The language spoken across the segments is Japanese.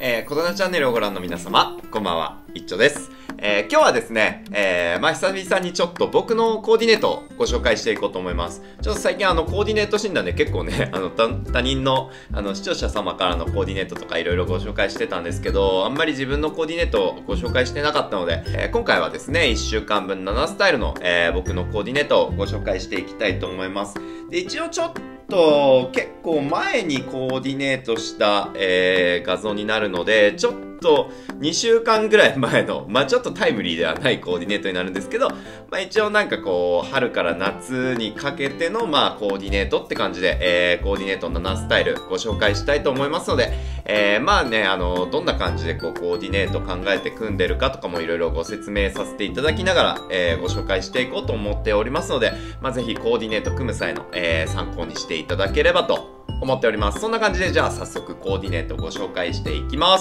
コロナチャンネルをご覧の皆様、こんばんは、いっちょです。今日はですね、久々にちょっと僕のコーディネートをご紹介していこうと思います。ちょっと最近コーディネート診断で結構ね、他人の、視聴者様からのコーディネートとかいろいろご紹介してたんですけど、あんまり自分のコーディネートをご紹介してなかったので、今回はですね、1週間分7スタイルの、僕のコーディネートをご紹介していきたいと思います。で、一応ちょっと結構前にコーディネートした、画像になるので、ちょっと2週間ぐらい前の、ちょっとタイムリーではないコーディネートになるんですけど、一応なんかこう、春から夏にかけての、コーディネートって感じで、コーディネート7スタイルご紹介したいと思いますので、どんな感じでこう、コーディネート考えて組んでるかとかもいろいろご説明させていただきながら、ご紹介していこうと思っておりますので、ぜひコーディネート組む際の、参考にしていただければと思っております。そんな感じで、じゃあ早速コーディネートをご紹介していきます。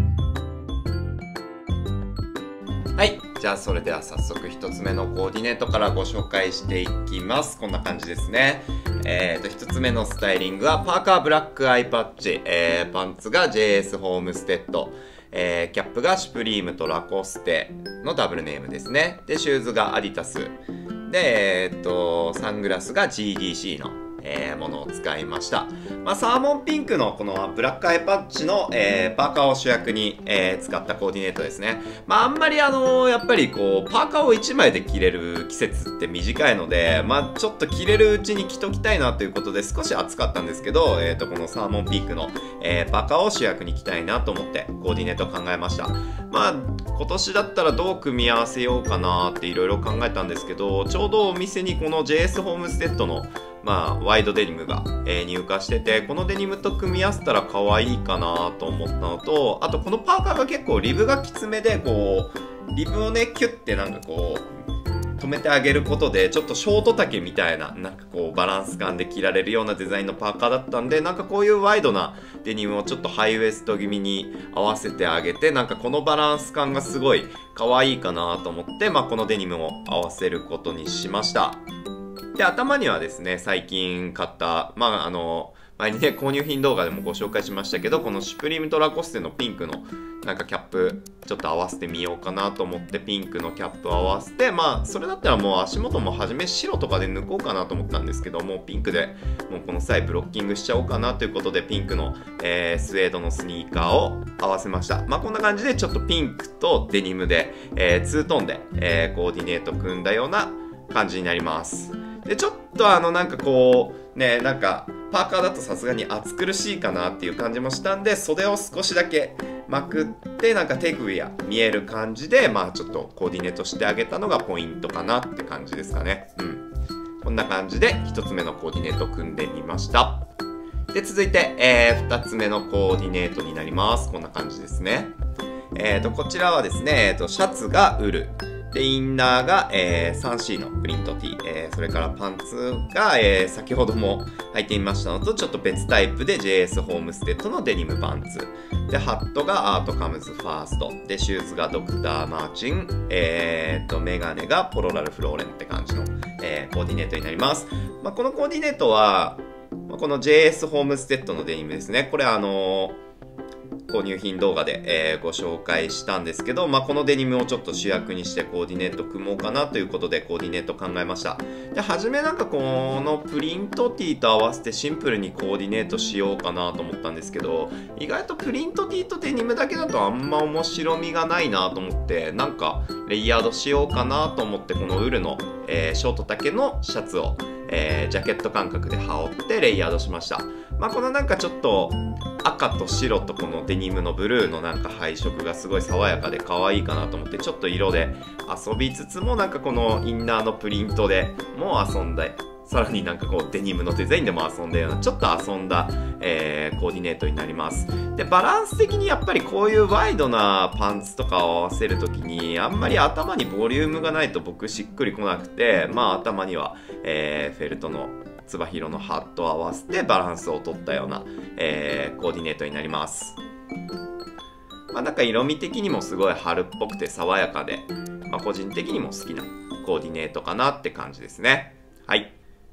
はい。じゃあ、それでは早速一つ目のコーディネートからご紹介していきます。こんな感じですね。一つ目のスタイリングは、パーカーブラックアイパッチ、パンツが JS ホームステッド、キャップがシュプリームとラコステのダブルネームですね。で、シューズがアディタス。で、サングラスが GDC の。ものを使いました。サーモンピンクのこのブラックアイパッチの、パーカーを主役に、使ったコーディネートですね。あんまりやっぱりこう、パーカーを1枚で着れる季節って短いので、ちょっと着れるうちに着ときたいなということで少し暑かったんですけど、このサーモンピンクの、パーカーを主役に着たいなと思ってコーディネートを考えました。今年だったらどう組み合わせようかなっていろいろ考えたんですけど、ちょうどお店にこの JS ホームステッドのワイドデニムが、入荷してて、このデニムと組み合わせたら可愛いかなと思ったのと、あとこのパーカーが結構リブがきつめで、こう、リブをね、キュッてなんかこう、止めてあげることで、ちょっとショート丈みたいな、なんかこう、バランス感で着られるようなデザインのパーカーだったんで、なんかこういうワイドなデニムをちょっとハイウエスト気味に合わせてあげて、なんかこのバランス感がすごい可愛いかなと思って、このデニムを合わせることにしました。で、頭にはですね、最近買った、前にね、購入品動画でもご紹介しましたけど、このシュプリームとラコステのピンクの、なんかキャップ、ちょっと合わせてみようかなと思って、ピンクのキャップを合わせて、それだったらもう足元もはじめ白とかで抜こうかなと思ったんですけども、ピンクでもうこの際ブロッキングしちゃおうかなということで、ピンクの、スウェードのスニーカーを合わせました。こんな感じでちょっとピンクとデニムで、ツートーンで、コーディネート組んだような感じになります。で、ちょっとなんかこう、ね、なんか、パーカーだとさすがに暑苦しいかなっていう感じもしたんで、袖を少しだけまくって、なんか手首が見える感じで、ちょっとコーディネートしてあげたのがポイントかなって感じですかね。こんな感じで一つ目のコーディネートを組んでみました。で、続いて、二つ目のコーディネートになります。こんな感じですね。こちらはですね、シャツがウル。で、インナーが、3C のプリント T、それからパンツが、先ほども履いてみましたのと、ちょっと別タイプで JS ホームステッドのデニムパンツ。で、ハットがアートカムズファースト。で、シューズがドクターマーチン。メガネがポロラルフローレンって感じの、コーディネートになります。このコーディネートは、この JS ホームステッドのデニムですね。これ購入品動画で、ご紹介したんですけど、このデニムをちょっと主役にしてコーディネート組もうかなということでコーディネート考えました。で、はじめなんかこのプリント T と合わせてシンプルにコーディネートしようかなと思ったんですけど、意外とプリント T とデニムだけだとあんま面白みがないなと思って、なんかレイヤードしようかなと思ってこのウルの、ショート丈のシャツを、ジャケット感覚で羽織ってレイヤードしました。このなんかちょっと赤と白とこのデニムのブルーのなんか配色がすごい爽やかで可愛いかなと思ってちょっと色で遊びつつもなんかこのインナーのプリントでも遊んでさらになんかこうデニムのデザインでも遊んだようなちょっと遊んだ、コーディネートになります。で、バランス的にやっぱりこういうワイドなパンツとかを合わせるときにあんまり頭にボリュームがないと僕しっくりこなくて、頭には、フェルトのつば広のハットを合わせてバランスを取ったような、コーディネートになります。なんか色味的にもすごい春っぽくて爽やかで、個人的にも好きなコーディネートかなって感じですね。はい。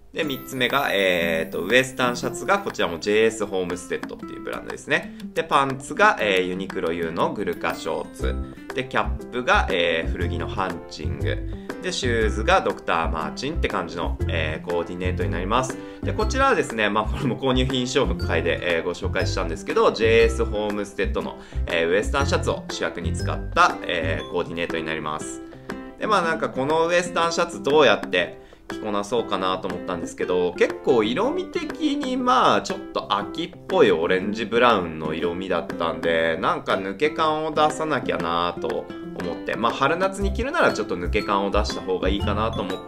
で、3つ目が、ウエスタンシャツが、こちらも JS ホームステッドっていうブランドですね。で、パンツが、ユニクロ U のグルカショーツ。で、キャップが、古着のハンチング。で、シューズがドクターマーチンって感じの、コーディネートになります。で、こちらはですね、これも購入品紹介で、ご紹介したんですけど、JS ホームステッドの、ウエスタンシャツを主役に使った、コーディネートになります。で、なんかこのウエスタンシャツどうやって着こなそうかなと思ったんですけど、結構色味的にちょっと秋っぽいオレンジブラウンの色味だったんで、なんか抜け感を出さなきゃなと思って、春夏に着るならちょっと抜け感を出した方がいいかなと思って、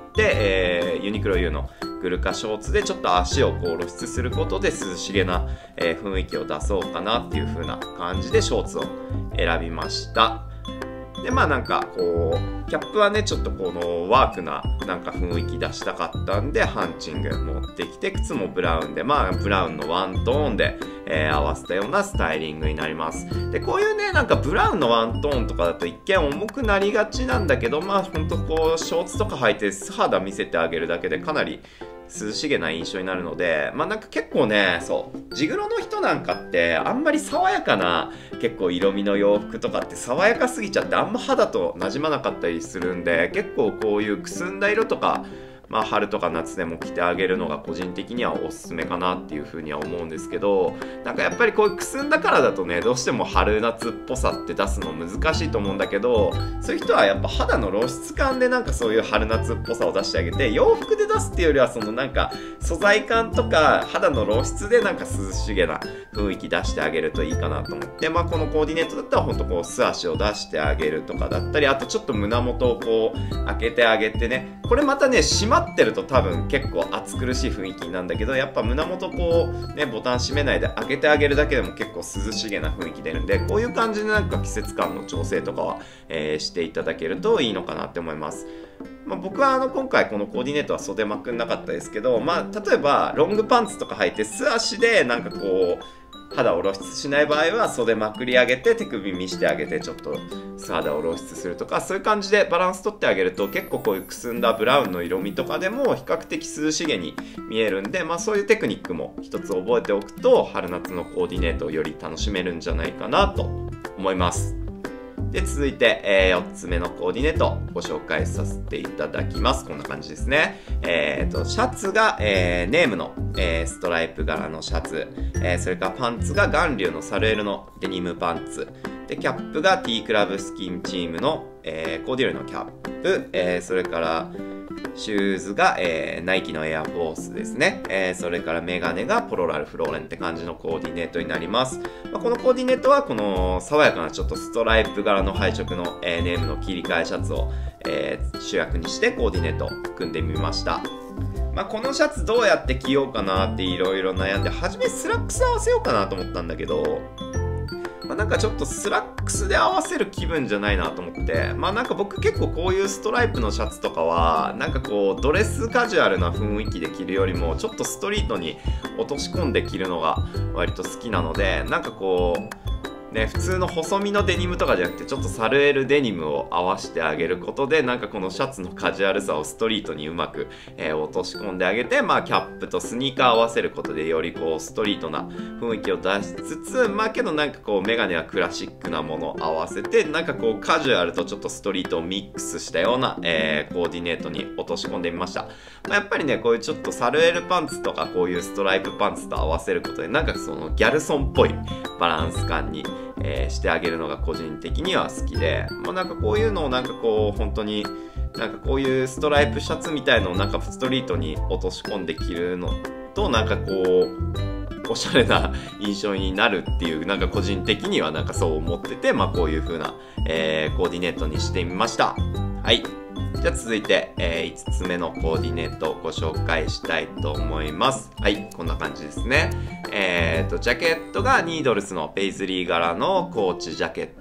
ユニクロ U のグルカショーツでちょっと足を露出することで涼しげな、雰囲気を出そうかなっていう風な感じでショーツを選びました。で、なんかこう、キャップはね、ちょっとこのワークななんか雰囲気出したかったんで、ハンチング持ってきて、靴もブラウンで、ブラウンのワントーンで、合わせたようなスタイリングになります。で、こういうね、なんかブラウンのワントーンとかだと一見重くなりがちなんだけど、ほんとこう、ショーツとか履いて素肌見せてあげるだけでかなり涼しげな印象になるので、なんか結構ね、地黒の人なんかってあんまり爽やかな結構色味の洋服とかって爽やかすぎちゃってあんま肌と馴染まなかったりするんで、結構こういうくすんだ色とか春とか夏でも着てあげるのが個人的にはおすすめかなっていうふうには思うんですけど、なんかやっぱりこういうくすんだからだとね、どうしても春夏っぽさって出すの難しいと思うんだけど、そういう人はやっぱ肌の露出感でなんかそういう春夏っぽさを出してあげて、洋服で出すっていうよりはそのなんか素材感とか肌の露出でなんか涼しげな雰囲気出してあげるといいかなと思って、このコーディネートだったらほんとこう素足を出してあげるとかだったり、あとちょっと胸元をこう開けてあげてね、これまたね締まってると多分結構暑苦しい雰囲気なんだけど、やっぱ胸元こうねボタン閉めないで開けてあげるだけでも結構涼しげな雰囲気出るんで、こういう感じでなんか季節感の調整とかは、していただけるといいのかなって思います。僕は今回このコーディネートは袖まくんなかったですけど、例えばロングパンツとか履いて素足でなんかこう肌を露出しない場合は袖まくり上げて手首見してあげてちょっと素肌を露出するとか、そういう感じでバランス取ってあげると結構こういうくすんだブラウンの色味とかでも比較的涼しげに見えるんで、そういうテクニックも一つ覚えておくと春夏のコーディネートをより楽しめるんじゃないかなと思います。で、続いて、4つ目のコーディネートをご紹介させていただきます。こんな感じですね。シャツが、ネームの、ストライプ柄のシャツ、それからパンツがガンリューのサルエルのデニムパンツ、で、キャップが T クラブスキンチームの、コーディルのキャップ、それからシューズが、ナイキのエアフォースですね。それからメガネがポロラルフローレンって感じのコーディネートになります。このコーディネートはこの爽やかなちょっとストライプ柄の配色の、ネームの切り替えシャツを、主役にしてコーディネートを組んでみました。このシャツどうやって着ようかなっていろいろ悩んで、初めスラックス合わせようかなと思ったんだけど、なんかちょっとスラックスで合わせる気分じゃないなと思って、なんか僕結構こういうストライプのシャツとかはなんかこうドレスカジュアルな雰囲気で着るよりもちょっとストリートに落とし込んで着るのが割と好きなので、なんかこうね、普通の細身のデニムとかじゃなくてちょっとサルエルデニムを合わせてあげることで、なんかこのシャツのカジュアルさをストリートにうまく、落とし込んであげて、キャップとスニーカー合わせることでよりこうストリートな雰囲気を出しつつ、けどなんかこうメガネはクラシックなものを合わせて、なんかこうカジュアルとちょっとストリートをミックスしたような、コーディネートに落とし込んでみました。やっぱりね、こういうちょっとサルエルパンツとかこういうストライプパンツと合わせることで、なんかそのギャルソンっぽいバランス感にしてあげるのが個人的には好きで、なんかこういうのをなんかこう本当になんかこういうストライプシャツみたいのをなんかストリートに落とし込んで着るのと、なんかこうおしゃれな印象になるっていう、なんか個人的にはなんかそう思ってて、こういう風な、コーディネートにしてみました。はい。じゃあ続いて、5つ目のコーディネートをご紹介したいと思います。はい、こんな感じですね。ジャケットがニードルスのペイズリー柄のコーチジャケット。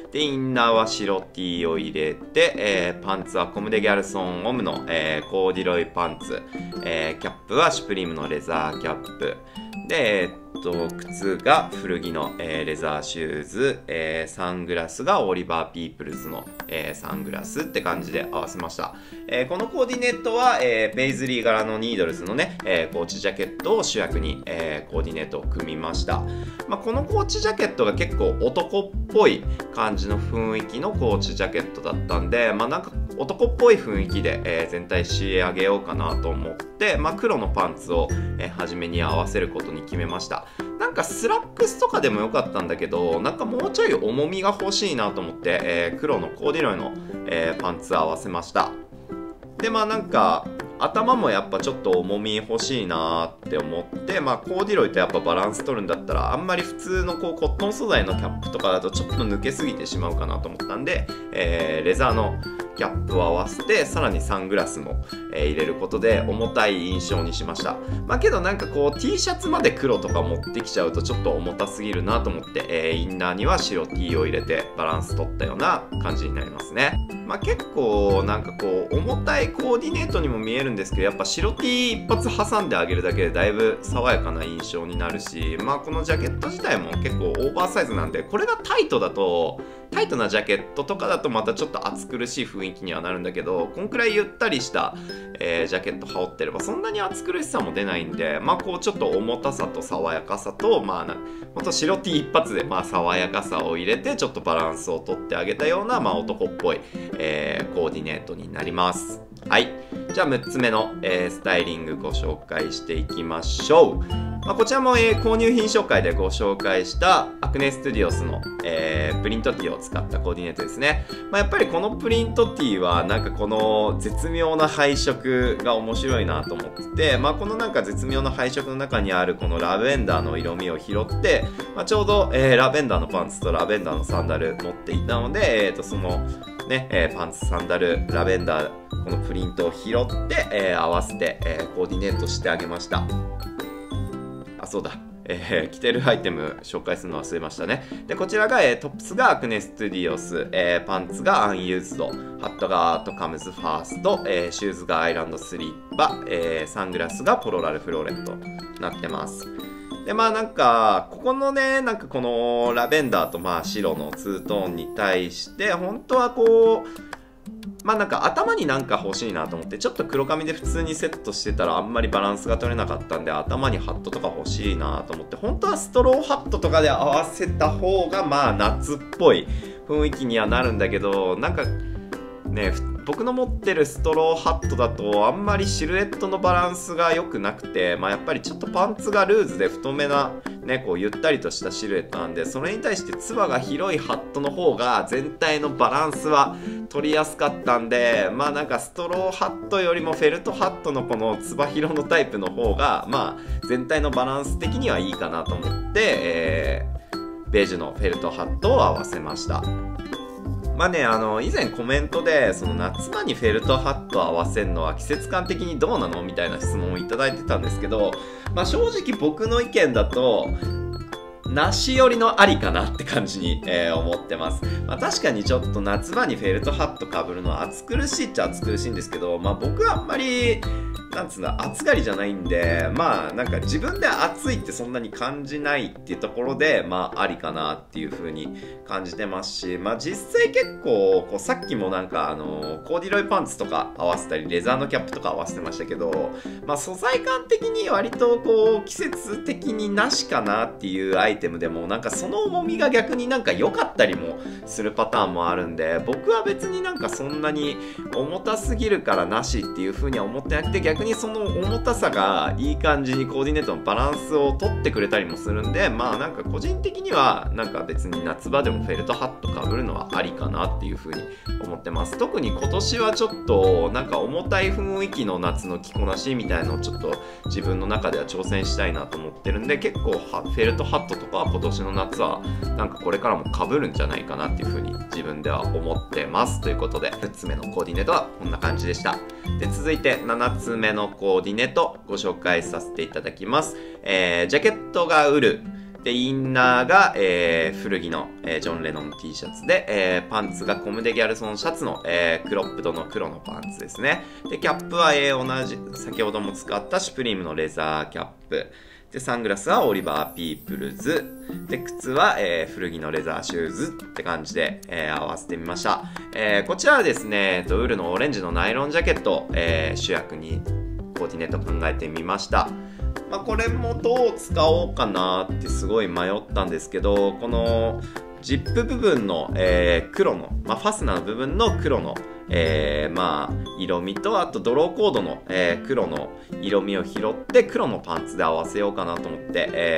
で、インナーは白 T を入れて、パンツはコムデ・ギャルソン・オムの、コーディロイパンツ、キャップはシュプリームのレザーキャップ。で、靴が古着の、レザーシューズ、サングラスがオリバー・ピープルズの、サングラスって感じで合わせました。このコーディネートは、ペイズリー柄のニードルズのね、コーチジャケットを主役に、コーディネートを組みました。このコーチジャケットが結構男っぽい感じの雰囲気のコーチジャケットだったんで、なんか男っぽい雰囲気で、全体仕上げようかなと思って、黒のパンツを、初めに合わせることに決めました。なんかスラックスとかでもよかったんだけど、なんかもうちょい重みが欲しいなと思って、黒のコーディロイの、パンツ合わせました。でなんか頭もやっぱちょっと重み欲しいなって思って、コーディロイとやっぱバランス取るんだったらあんまり普通のコットン素材のキャップとかだとちょっと抜けすぎてしまうかなと思ったんで、レザーのキャップを合わせてさらにサングラスも、入れることで重たい印象にしました。けどなんかT シャツまで黒とか持ってきちゃうとちょっと重たすぎるなと思って、インナーには白 T を入れてバランス取ったような感じになりますね。結構なんか重たいコーディネートにも見えるんですけど、やっぱ白 T 一発挟んであげるだけでだいぶ爽やかな印象になるし、このジャケット自体も結構オーバーサイズなんで、これがタイトなジャケットとかだとまたちょっと暑苦しい雰囲気にはなるんだけど、こんくらいゆったりした、ジャケット羽織ってればそんなに暑苦しさも出ないんで、ちょっと重たさと爽やかさと、ほんと白 T 一発で爽やかさを入れてちょっとバランスをとってあげたような、男っぽい、コーディネートになります。はい。じゃあ6つ目の、スタイリングご紹介していきましょう。こちらも、購入品紹介でご紹介したアクネストゥディオスの、プリントティーを使ったコーディネートですね。やっぱりこのプリントティーはなんかこの絶妙な配色が面白いなと思ってて、このなんか絶妙な配色の中にあるこのラベンダーの色味を拾って、ちょうど、ラベンダーのパンツとラベンダーのサンダル持っていたので、そのね、パンツ、サンダル、ラベンダー、このプリントを拾って、合わせて、コーディネートしてあげました。そうだ。着てるアイテム紹介するの忘れましたね。で、こちらが、トップスがアクネストゥディオス、パンツがアンユーズド、ハットがアートカムズファースト、シューズがアイランドスリッパ、サングラスがポロラルフローレンとなってます。で、なんか、ここのね、なんかこのラベンダーと白のツートーンに対して、本当はなんか頭になんか欲しいなと思って、ちょっと黒髪で普通にセットしてたらあんまりバランスが取れなかったんで、頭にハットとか欲しいなと思って、本当はストローハットとかで合わせた方が夏っぽい雰囲気にはなるんだけど、なんかね、僕の持ってるストローハットだとあんまりシルエットのバランスが良くなくて、やっぱりちょっとパンツがルーズで太めなね、ゆったりとしたシルエットなんで、それに対してつばが広いハットの方が全体のバランスは取りやすかったんで、なんかストローハットよりもフェルトハットのこのつば広のタイプの方が全体のバランス的にはいいかなと思って、ベージュのフェルトハットを合わせました。以前コメントでその夏場にフェルトハットを合わせるのは季節感的にどうなのみたいな質問をいただいてたんですけど、正直僕の意見だとなし寄りのありかなって感じに、思ってます。確かにちょっと夏場にフェルトハットかぶるのは暑苦しいっちゃ暑苦しいんですけど、僕はあんまりなんつうの暑がりじゃないんで、なんか自分で暑いってそんなに感じないっていうところでありかなっていう風に感じてますし、実際結構さっきもなんかコーディロイパンツとか合わせたりレザーのキャップとか合わせてましたけど、素材感的に割と季節的になしかなっていうアイテムでもなんかその重みが逆になんか良かったりもするパターンもあるんで、僕は別になんかそんなに重たすぎるからなしっていう風には思ってなくて、逆にその重たさがいい感じにコーディネートのバランスを取ってくれたりもするんで、なんか個人的にはなんか別に夏場でもフェルトハットかぶるのはありかなっていう風に思ってます。特に今年はちょっとなんか重たい雰囲気の夏の着こなしみたいのをちょっと自分の中では挑戦したいなと思ってるんで、結構フェルトハットとかは今年の夏はなんかこれからも被るんじゃないかなっていう風に自分では思ってます。ということで6つ目のコーディネートはこんな感じでした。で、続いて7つ目のコーディネートご紹介させていただきます。ジャケットがウルで、インナーが、古着の、ジョン・レノンの T シャツで、パンツがコム・デ・ギャルソンシャツの、クロップドの黒のパンツですね。で、キャップは、同じ、先ほども使ったシュプリームのレザーキャップ。で、サングラスはオリバー・ピープルズ。で、靴は、古着のレザーシューズって感じで、合わせてみました。こちらはですね、ウールのオレンジのナイロンジャケットを、主役にコーディネート考えてみました。まあ、これもどう使おうかなってすごい迷ったんですけど、このジップ部分の、黒の、まあ、ファスナーの部分の黒の、まあ、色味と、あとドローコードの、黒の色味を拾って黒のパンツで合わせようかなと思って、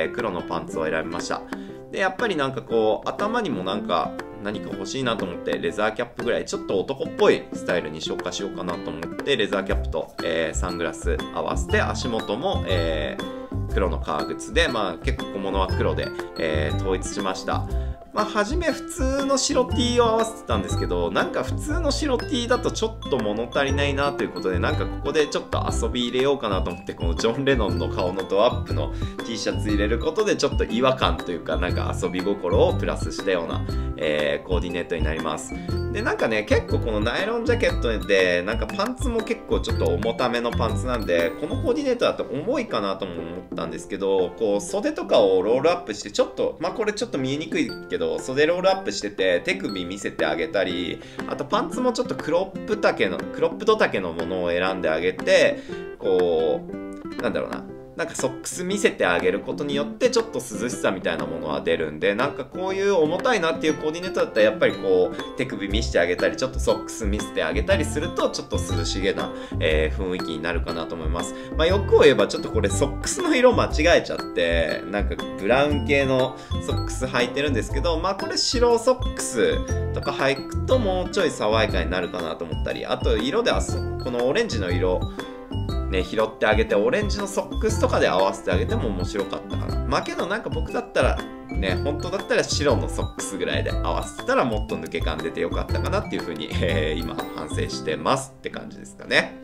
黒のパンツを選びました。で、やっぱりなんかこう、頭にもなんか何か欲しいなと思って、レザーキャップぐらいちょっと男っぽいスタイルに消化しようかなと思って、レザーキャップと、サングラス合わせて、足元も、黒の革靴で、まあ結構小物は黒で、統一しました。まあ初め普通の白 T を合わせてたんですけど、なんか普通の白 T だとちょっと物足りないなということで、なんかここでちょっと遊び入れようかなと思って、このジョン・レノンの顔のドアップの T シャツ入れることでちょっと違和感というか、なんか遊び心をプラスしたような、コーディネートになります。で、なんかね、結構このナイロンジャケットで、なんかパンツも結構ちょっと重ためのパンツなんで、このコーディネートだと重いかなとも思ったんですけど、こう袖とかをロールアップして、ちょっと、まあこれちょっと見えにくいけど、袖ロールアップしてて、手首見せてあげたり、あとパンツもちょっとクロップド丈のものを選んであげて、こう、なんだろうな。なんかソックス見せてあげることによってちょっと涼しさみたいなものは出るんで、なんかこういう重たいなっていうコーディネートだったらやっぱりこう手首見せてあげたりちょっとソックス見せてあげたりするとちょっと涼しげな、雰囲気になるかなと思います。まあ欲を言えばちょっとこれソックスの色間違えちゃってなんかブラウン系のソックス履いてるんですけど、まあこれ白ソックスとか履くともうちょい爽やかになるかなと思ったり、あと色でこのオレンジの色ね、拾ってあげてオレンジのソックスとかで合わせてあげても面白かったかな。まあけどなんか僕だったらね、本当だったら白のソックスぐらいで合わせてたらもっと抜け感出てよかったかなっていう風に、今反省してますって感じですかね。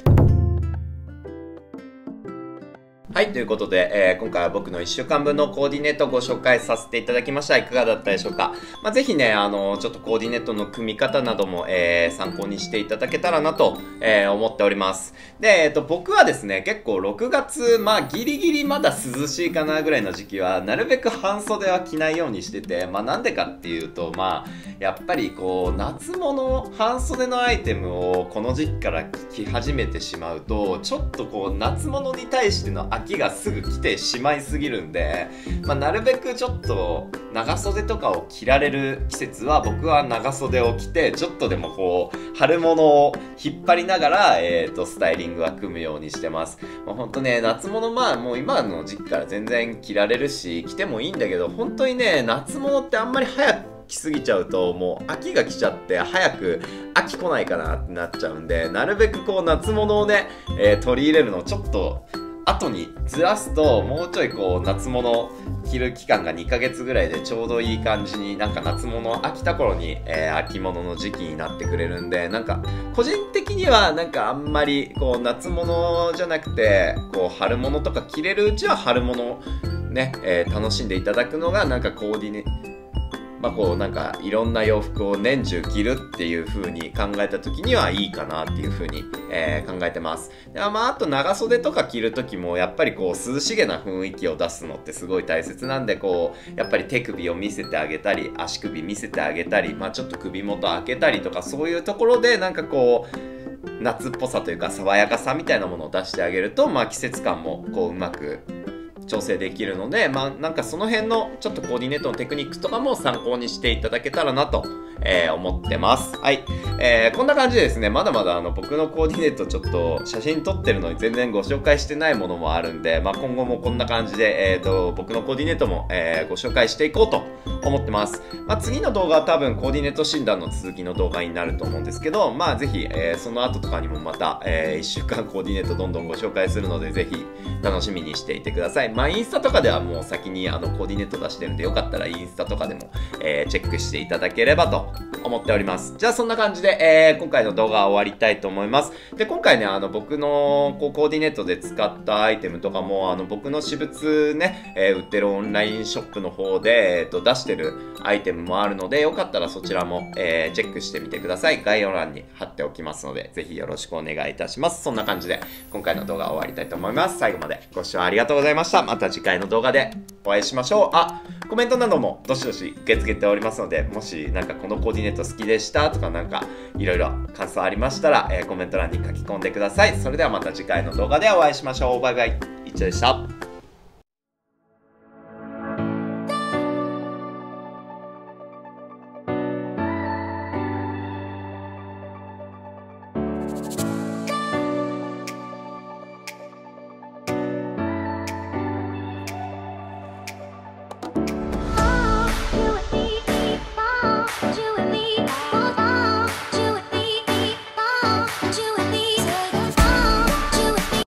はい、ということで、今回は僕の1週間分のコーディネートをご紹介させていただきました。いかがだったでしょうか。まあ、ぜひね、ちょっとコーディネートの組み方なども、参考にしていただけたらなと、思っております。で、僕はですね、結構6月、まあ、ギリギリまだ涼しいかなぐらいの時期は、なるべく半袖は着ないようにしてて、まあ、なんでかっていうと、まあ、やっぱりこう、夏物、半袖のアイテムをこの時期から着始めてしまうと、ちょっとこう、夏物に対しての秋がすぐ来てしまいすぎるんで、まあ、なるべくちょっと長袖とかを着られる季節は僕は長袖を着てちょっとでもこう春物を引っ張りながら、スタイリングは組むようにしてます。まあ、ほんとね、夏物まあもう今の時期から全然着られるし着てもいいんだけど、本当にね、夏物ってあんまり早く着すぎちゃうともう秋が来ちゃって早く秋来ないかなってなっちゃうんで、なるべくこう夏物をね、取り入れるのをちょっと後にずらすともうちょいこう夏物着る期間が2ヶ月ぐらいでちょうどいい感じになんか夏物飽きた頃に、秋物の時期になってくれるんで、なんか個人的にはなんかあんまりこう夏物じゃなくてこう春物とか着れるうちは春物ね、楽しんでいただくのがなんかコーディネまあこうなんかいろんな洋服を年中着るっていう風に考えた時にはいいかなっていう風に、考えてます。でまああと長袖とか着る時もやっぱりこう涼しげな雰囲気を出すのってすごい大切なんで、こうやっぱり手首を見せてあげたり足首見せてあげたり、まあちょっと首元開けたりとか、そういうところでなんかこう夏っぽさというか爽やかさみたいなものを出してあげると、まあ季節感もこううまく調整できるので、まあなんかその辺のちょっとコーディネートのテクニックとかも参考にしていただけたらなと、思ってます。はい、こんな感じでですね、まだまだ僕のコーディネートちょっと写真撮ってるのに全然ご紹介してないものもあるんで、まあ今後もこんな感じで、僕のコーディネートも、ご紹介していこうと思ってます。まあ次の動画は多分コーディネート診断の続きの動画になると思うんですけど、まあぜひ、その後とかにもまた、1週間コーディネートどんどんご紹介するので、ぜひ楽しみにしていてください。まあインスタとかではもう先にコーディネート出してるんで、よかったらインスタとかでも、チェックしていただければと思っております。じゃあそんな感じで、今回の動画は終わりたいと思います。で、今回ね、僕のコーディネートで使ったアイテムとかも、僕の私物ね、売ってるオンラインショップの方で、出してるアイテムもあるので、よかったらそちらも、チェックしてみてください。概要欄に貼っておきますので、ぜひよろしくお願いいたします。そんな感じで、今回の動画は終わりたいと思います。最後までご視聴ありがとうございました。また次回の動画でお会いしましょう。コメントなどもどしどし受け付けておりますので、もしなんかこのコーディネート好きでしたとかなんかいろいろ感想ありましたら、コメント欄に書き込んでください。それではまた次回の動画でお会いしましょう。バイバイ。いっちゃでした。